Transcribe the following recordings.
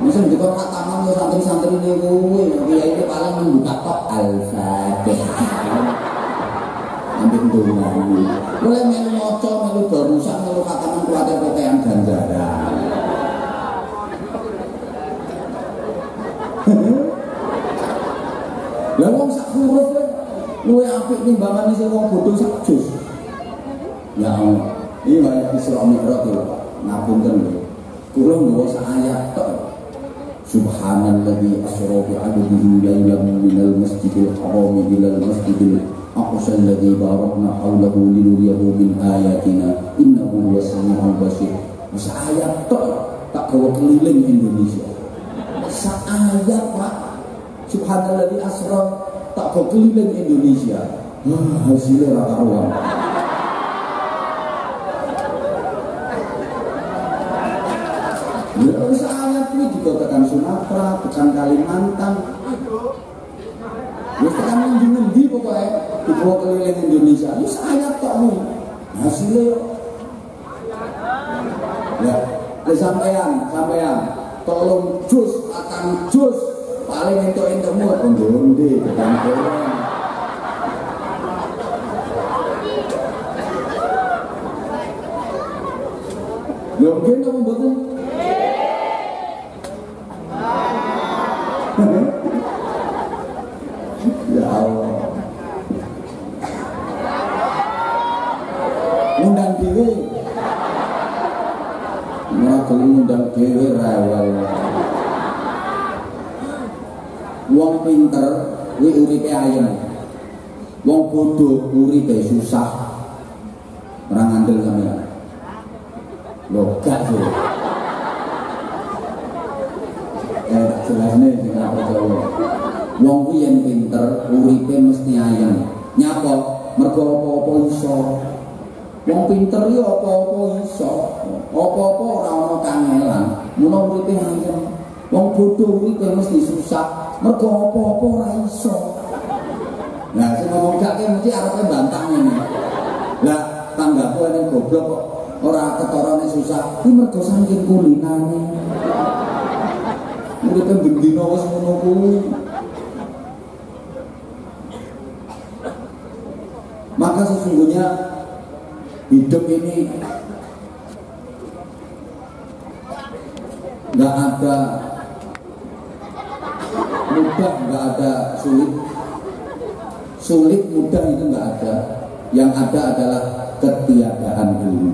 Mesti dikon khataman yo santri-santri niku, ya itu paling membuka tok Al-Fatihah. Ambil donga. Mulai melu maca, melu barusan, melu khataman kuwate pokean ganjaran. Lah wong sak huruf luwe apik timbangane sing wong bodho sak juz. Ya Allah, iki kaya Isra Mi'raj lho Pak. Ngapunten lho. Kula nggawa sak ayat tok. Subhanalladzi asra bi 'abdihi lailan minal masjidil haram ilal masjidil aqsa alladzi barakna hawlahu linuriyahu min ayatina innahu huwas samiul basir. Sak ayat tok tak gawa keliling Indonesia. Sak ayat Pak. Subhanalladzi asra tak gawa keliling Indonesia. Hasilnya ra karuan. Ya, ayat ini juga tekan Sumatera, tekan Kalimantan. Ya, tekan ngendi pokoknya dibawa keliling Indonesia. Ini ayat tok nih. Hasilnya ya, sampean tolong jus akan jus paling entuk-entukmu kondondi tekan goreng. Lho mungkin kamu betul. Ya Allah. Ngundang dhewe. Ora gelem ngundang dhewe rewel. Wong pinter kuwi uripe ayem. Wong bodoh uripe susah. Ora ngandel sampeyan. Lho gak sih. Jelasnya sing apa Jawa. Wong kuwi yen pinter uripe mesti ayem. Nyapa? Mergo apa-apa iso. Wong pinter yo apa-apa iso. Apa-apa ora ana kangelan. Mula uripe ayem. Wong bodoh uripe mesti susah. Mergo apa-apa ora iso. Nah, sing ngomong gak mesti arepe bantah ngene. Lah, tanggaku ning goblok kok ora ketorone susah. Kuwi mergo saking kulinane. Uripe bendina wis ngono kuwi. Maka sesungguhnya hidup ini nggak ada mudah, nggak ada sulit. Sulit mudah itu nggak ada. Yang ada adalah ketiadaan ilmu.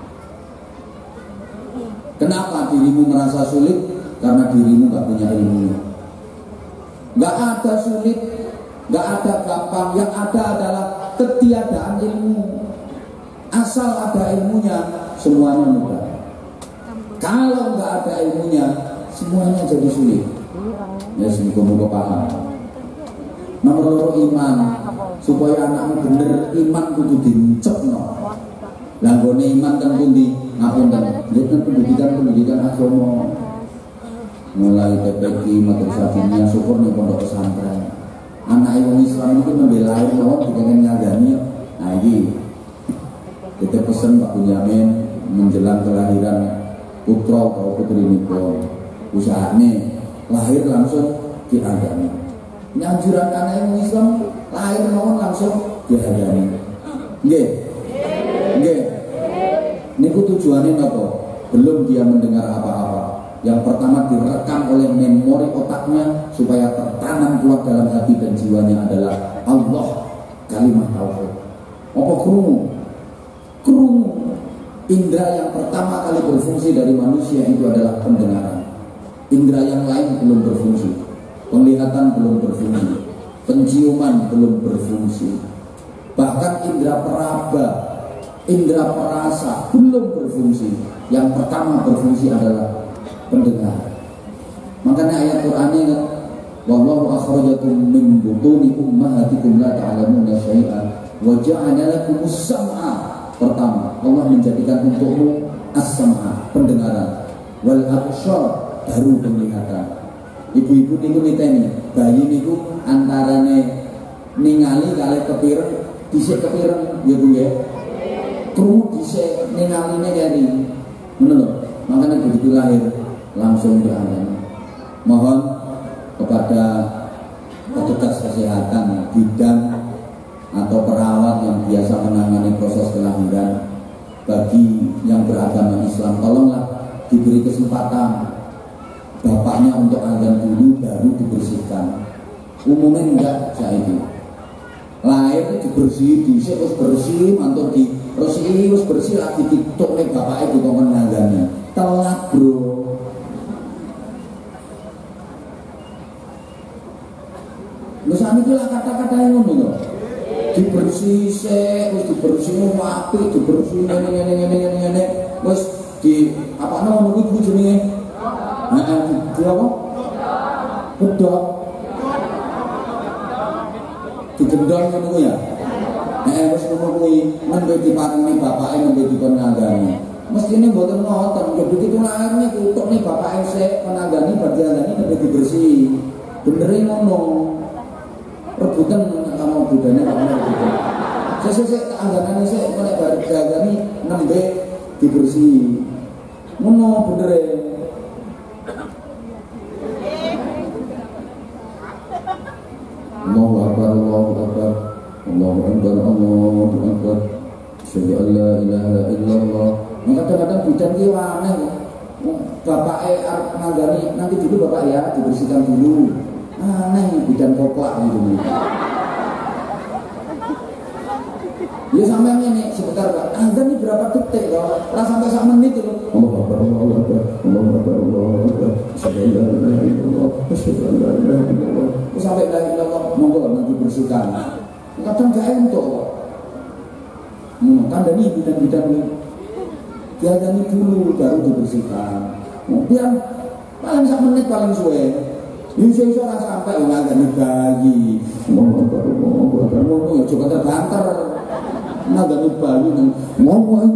Kenapa dirimu merasa sulit? Karena dirimu nggak punya ilmu. Nggak ada sulit, nggak ada gampang. Yang ada adalah ketiadaan ilmu. Asal ada ilmunya, semuanya mudah. Kalau nggak ada ilmunya, semuanya jadi sulit. Ya, semoga paham. Nomor 2 iman. Supaya anakmu bener iman kudu dicepno. Langgone iman kan pundi? Ngapunten. Njenengan pendidikan agama. Mulai TPQ, madrasah diniyah, syukur nih pondok pesantren. Anak wong Islam itu membela mawon dikengen ngandani. Nah iki kita pesen Pak Bunyamin menjelang kelahiran putra atau putri niku. Usahane lahir langsung diandani. Nyanjuran anak wong Islam lahir mawon langsung diandani. Nggih. Nggih. Niku tujuannya napa? Belum dia mendengar apa-apa. Yang pertama direkam oleh memori otaknya supaya tertanam kuat dalam hati dan jiwanya adalah Allah, kalimat tauhid. Apa krungu? Krungu. Indra yang pertama kali berfungsi dari manusia itu adalah pendengaran. Indra yang lain belum berfungsi. Penglihatan belum berfungsi. Penciuman belum berfungsi. Bahkan indra peraba, indra perasa belum berfungsi. Yang pertama berfungsi adalah pendengar. Makanya ayat Qur'an ini wallahu akhrajakum min butuni ummahatikum la ta'lamuna syai'an wa ja'ala lakumus sam'a. Pertama, Allah menjadikan untukmu as-sam'a, pendengaran, wal absar, baru penglihatan. Ibu-ibu niku niteni, bayi niku antarane ningali kali kepireng, dhisik kepireng ya Bu ya. Krungu dhisik ningaline keri. Ngono lho. Makanya begitu lahir langsung diandani. mohon kepada petugas kesehatan, bidan atau perawat yang biasa menangani proses kelahiran, bagi yang beragama Islam, tolonglah diberi kesempatan bapaknya untuk azan dulu baru dibersihkan. Umumnya enggak saiki. Lahir dibersih, dhisik wis bersih, mantun diresiki wis bersih lagi dituk nek bapake dikon azannya. Telat, Bro. Lha saniki lah kata-kata ngono lho. Dibersih sik, wis dibersih apik, dibersih ngene wis di apa ngono kuwi jenenge? Heeh, di apa? Bedok. Digendong ngono kuwi ya. Wis ngono kuwi nembe diparingi bapake nembe dikon ngandani. Mestine mboten ngoten, ya begitu lahirnya kutuk nih bapake sik penandani bagian nembe dibersih. Benere ngono. Rebutan sama budanya kamu rebutan. Saya anggarannya saya nek bareng nembe dibersih. Ngono bener. Allahu Akbar, Allahu Akbar, Allahu Akbar, Allahu Akbar. Asyhadu an la ilaha illallah. Kadang-kadang bidan ki aneh. Bapake arep nganggani nanti dulu bapak ya dibersihkan dulu. Aneh bidan koklak gitu. Ya sampai ini sebentar Pak. Azan ini berapa detik loh? Lah sampai 1 menit itu. Allahu Akbar, Allahu Akbar, Allahu Akbar, Allahu Akbar. Asyhadu an la ilaha illallah, asyhadu an la ilaha illallah. Sampai la ilaha illallah monggo nanti bersihkan. Kadang gak entuk kok. Kandani bidan-bidan ini. Diadani dulu baru dibersihkan. Biar paling 1 menit paling suwe. Iso ora sampai nganggo bayi. Ngomong ya coba terbanter. Nganggo bayi nang ngomong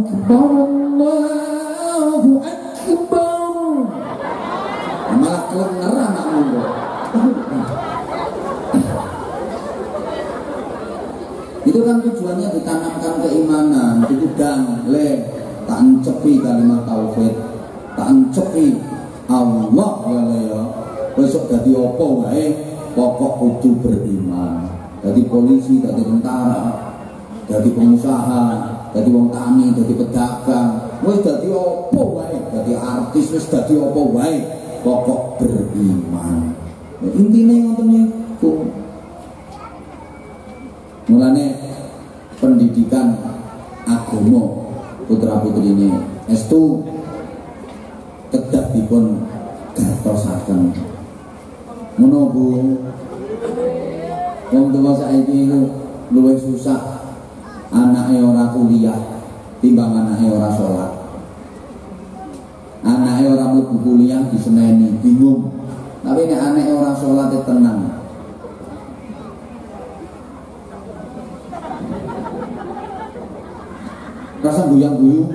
Allahu Akbar. Malah klenger anakmu. Itu kan tujuannya ditanamkan keimanan, itu dan tak encepi kalimat tauhid, tak encepi Allah ya. Besok jadi opo wae, pokok kudu beriman. Jadi polisi, jadi tentara, jadi pengusaha, jadi wong tani, jadi pedagang. Wis jadi opo wae, jadi artis, wis jadi opo wae, pokok beriman. Intine ngoten niku. Mulane pendidikan agama putra-putri ini estu kedah dipun gatosaken. Ngono Bu. Wong tuwa saiki iku luwih susah anake ora kuliah timbang anake ora salat. Anake ora mlebu kuliah diseneni bingung. Tapi nek anake ora salat tenang. Rasa guyang-guyu.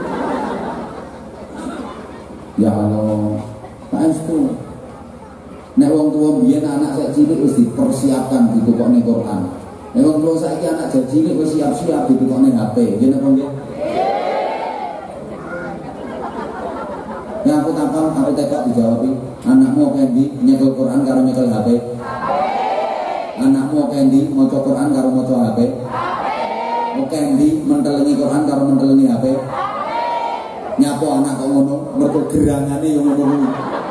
Ya Allah, Pak Estu. Nek wong tuwa biyen anak sak cilik wis dipersiapkan ditukokne Quran. Nek wong tuwa saiki anak sak cilik wis siap-siap ditukokne HP. Nggih napa nggih? Ya aku takon, aku tekok dijawab. Anakmu kendi nyekel Quran karo nyekel HP? Anakmu kendi maca Quran karo maca HP? Oke, ndi mentelengi Quran karo mentelengi HP? Nyapo anak kok ngono, mergo gerangane yo ngono.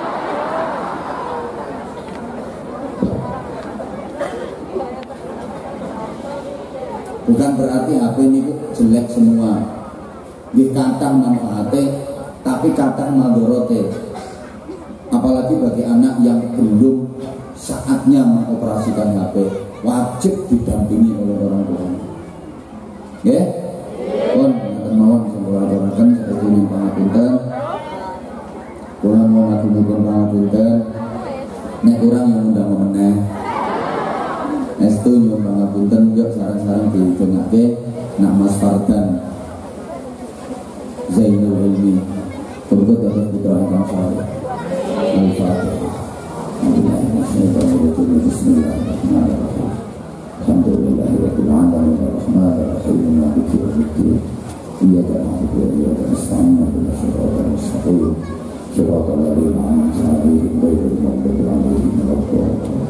Bukan berarti HP ini jelek semua. Nggih kadang manfaate, tapi kadang madorote. Apalagi bagi anak yang belum saatnya mengoperasikan HP, wajib didampingi oleh orang tua. Ya, pun mawon sampuraken seperti ini pangapunten. Kula mau ngatur pangapunten. Nek kurang yang undang meneh. Estu nyuwun pangapunten yo sareng-sareng ditengake nak Mas Fardan Zainul Ilmi. Berikut adalah putra Imam Saleh. Al-Fatihah. Bismillahirrahmanirrahim. Alhamdulillahirabbil alamin arrahmanir rahim maliki yaumiddin iyyaka na'budu wa iyyaka nasta'in ihdinas siratal mustaqim Suratul Ladina an'amta 'alaihim ghairil maghdubi 'alaihim waladdallin.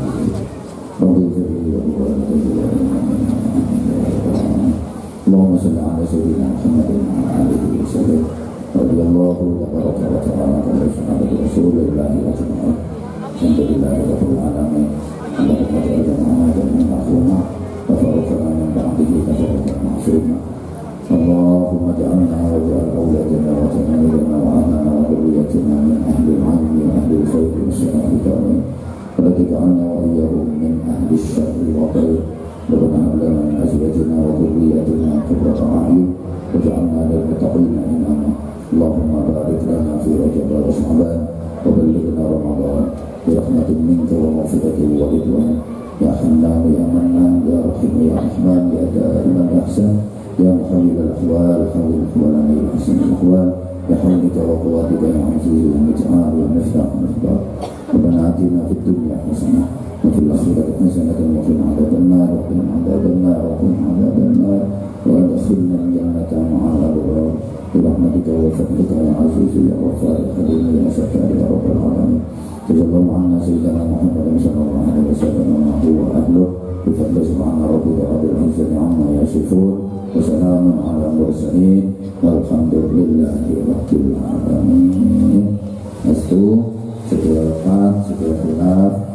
Allahumma shalli 'ala sayyidina Muhammadin wa 'ala alihi wa sahbihi radhiyallahu tabaraka wa ta'ala an sahabati Rasulillahi ajma'in. Alhamdulillahi rabbil alamin. Allahumma ja'alna jami'an ma'suma wa farqna min ba'dihi tabaraka ma'suma. Allahumma ja'alna wa ja'al awladana wa tanawilana wa ahlana wa dhurriyyatina min ahli al-'ilmi wa ahli al-khayr wa salih wa taj'alna wa iyyahum min ahli asy-syarri wa khair. Rabbana hab lana min azwajina wa dhurriyyatina qurrata a'yun waj'alna lil muttaqina imama. Allahumma barik lana fi Rajab wa Sya'ban wa ballighna Ramadan bi rahmatin minka wa maghfiratin wa ridwan. Ya Hannan ya Mannan ya Rahim ya Rahman ya Da'iman ya Ihsan ya Muhawwil al-ahwal hawwil ahwalana ila ahsan al-ahwal ya hawlika wa quwwatika ya aziz ya muta'al ya miftah al-asbab. Rabbana atina fid dunya hasanah wa fil akhirati hasanah wa qina adzabannar wa qina adzabannar wa qina adzabannar wa adkhilna al-jannata ma'al abrar bi rahmatika wa fadlika ya aziz ya ghaffar ya halim ya sattar ya rabbal alamin. Jazakallahu anna sayyidina Muhammadin sallallahu alaihi wasallam wa ahluhu bi fadli subhana rabbika rabbil izzati amma yasifun wa salamun ala mursalin walhamdulillahi rabbil alamin. Segala khilaf